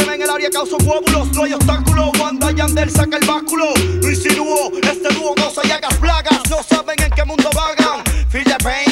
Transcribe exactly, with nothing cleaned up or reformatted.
Búscame en el área, causo coágulos. No hay obstáculo cuando Yandel saca el báculo. Lo insinúo, este dúo goza y hagas plagas. No saben en qué mundo vagan. Feel the pain.